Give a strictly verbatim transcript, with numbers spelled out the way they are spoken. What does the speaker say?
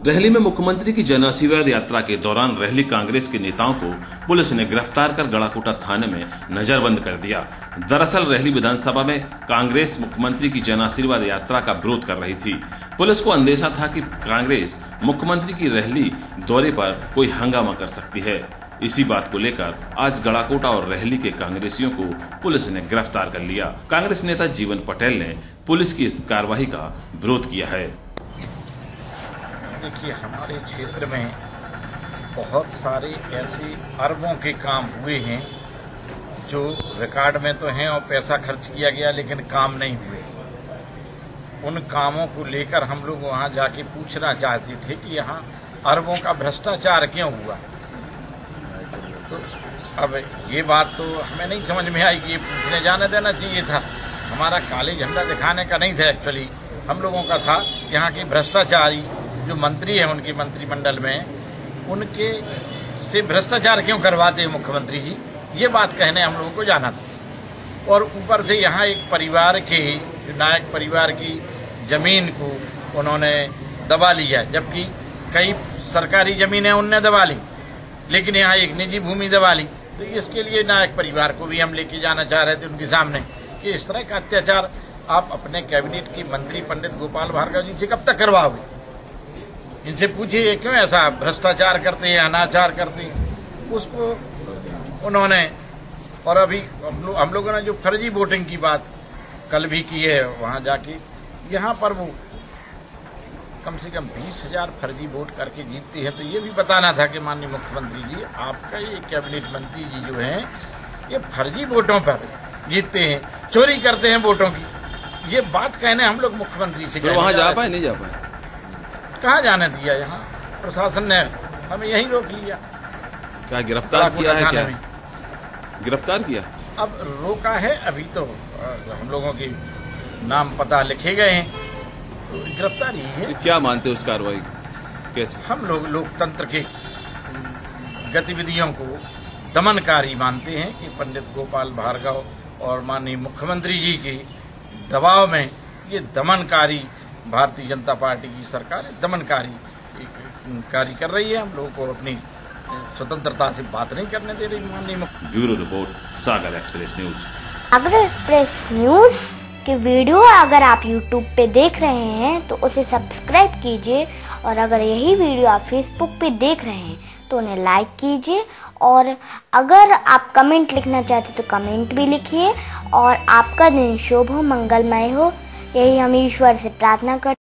रहली में मुख्यमंत्री की जन आशीर्वाद यात्रा के दौरान रहली कांग्रेस के नेताओं को पुलिस ने गिरफ्तार कर गड़ाकोटा थाने में नजरबंद कर दिया। दरअसल रहली विधानसभा में कांग्रेस मुख्यमंत्री की जन आशीर्वाद यात्रा का विरोध कर रही थी। पुलिस को अंदेशा था कि कांग्रेस मुख्यमंत्री की रहली दौरे पर कोई हंगामा कर सकती है। इसी बात को लेकर आज गड़ाकोटा और रहली के कांग्रेसियों को पुलिस ने गिरफ्तार कर लिया। कांग्रेस नेता जीवन पटेल ने पुलिस की इस कार्रवाई का विरोध किया है। देखिए, हमारे क्षेत्र में बहुत सारे ऐसे अरबों के काम हुए हैं जो रिकॉर्ड में तो हैं और पैसा खर्च किया गया लेकिन काम नहीं हुए। उन कामों को लेकर हम लोग वहां जाके पूछना चाहते थे कि यहाँ अरबों का भ्रष्टाचार क्यों हुआ। तो अब ये बात तो हमें नहीं समझ में आई कि ये पूछने जाने देना चाहिए था। हमारा काले झंडा दिखाने का नहीं था, एक्चुअली हम लोगों का था यहाँ के भ्रष्टाचारी जो मंत्री हैं उनके मंत्रिमंडल में, उनके से भ्रष्टाचार क्यों करवाते हैं मुख्यमंत्री जी, ये बात कहने हम लोगों को जाना था। और ऊपर से यहाँ एक परिवार के जो नायक परिवार की जमीन को उन्होंने दबा लिया, जबकि कई सरकारी जमीनें उनने दबा ली, लेकिन यहाँ एक निजी भूमि दबा ली। तो इसके लिए नायक परिवार को भी हम लेके जाना चाह रहे थे उनके सामने कि इस तरह का अत्याचार आप अपने कैबिनेट के मंत्री पंडित गोपाल भार्गव जी से कब तक करवाओगे। इनसे पूछिए क्यों ऐसा भ्रष्टाचार करते हैं, अनाचार करते हैं। उसको उन्होंने, और अभी हम लोगों ने जो फर्जी वोटिंग की बात कल भी की है, वहां जाके यहाँ पर वो कम से कम बीस हजार फर्जी वोट करके जीतते हैं। तो ये भी बताना था कि माननीय मुख्यमंत्री जी, आपका ये कैबिनेट मंत्री जी जो हैं ये फर्जी वोटों पर जीतते हैं, चोरी करते हैं वोटों की। ये बात कहने हम लोग मुख्यमंत्री से वहां जा पाए नहीं जा पाए, कहाँ जाने दिया। यहाँ प्रशासन ने हमें यहीं रोक लिया। क्या गिरफ्तार किया है? क्या गिरफ्तार किया? अब रोका है, अभी तो हम लोगों के नाम पता लिखे गए हैं, तो गिरफ्तारी है। क्या मानते हो उस कार्रवाई कैसे? हम लोग लोकतंत्र के गतिविधियों को दमनकारी मानते हैं कि पंडित गोपाल भार्गव और माननीय मुख्यमंत्री जी के दबाव में ये दमनकारी भारतीय जनता पार्टी की सरकार दमनकारी कार्य कर रही है। हम लोगों को अपनी स्वतंत्रता से बात नहीं करने दे रही माननीय मुख्य। Bureau report, Sagar express news. Sagar express news की वीडियो अगर आप यूट्यूब पे देख रहे हैं तो उसे सब्सक्राइब कीजिए, और अगर यही वीडियो आप फेसबुक पे देख रहे हैं तो उन्हें लाइक कीजिए, और अगर आप कमेंट लिखना चाहते तो कमेंट भी लिखिए। और आपका दिन शुभ हो, मंगलमय हो, यही हम ईश्वर से प्रार्थना करते हैं।